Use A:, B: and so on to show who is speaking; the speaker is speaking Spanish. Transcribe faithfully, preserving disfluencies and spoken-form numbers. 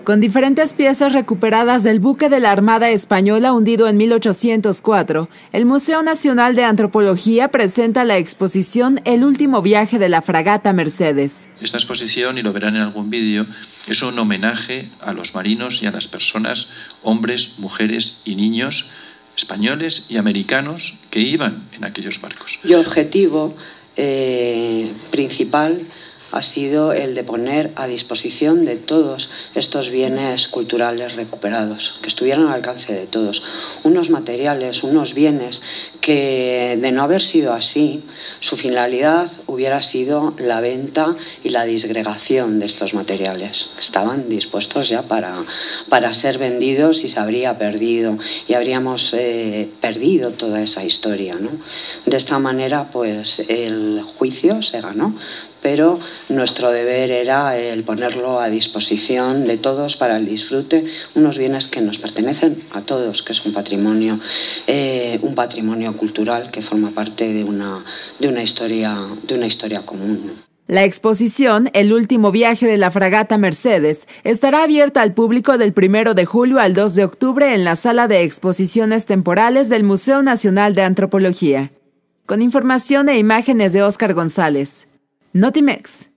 A: Con diferentes piezas recuperadas del buque de la Armada Española hundido en mil ochocientos cuatro, el Museo Nacional de Antropología presenta la exposición El último viaje de la fragata Mercedes.
B: Esta exposición, y lo verán en algún vídeo, es un homenaje a los marinos y a las personas, hombres, mujeres y niños, españoles y americanos que iban en aquellos barcos.
C: Y objetivo eh, principal ha sido el de poner a disposición de todos estos bienes culturales recuperados, que estuvieran al alcance de todos. Unos materiales, unos bienes que, de no haber sido así, su finalidad hubiera sido la venta y la disgregación de estos materiales. Estaban dispuestos ya para, para ser vendidos y se habría perdido, y habríamos eh, perdido toda esa historia, ¿no? De esta manera, pues, el juicio se ganó, pero nuestro deber era el ponerlo a disposición de todos para el disfrute, unos bienes que nos pertenecen a todos, que es un patrimonio, eh, un patrimonio cultural que forma parte de una, de una historia, de una historia común.
A: La exposición El último viaje de la fragata Mercedes estará abierta al público del primero de julio al dos de octubre en la sala de exposiciones temporales del Museo Nacional de Antropología. Con información e imágenes de Óscar González. Notimex.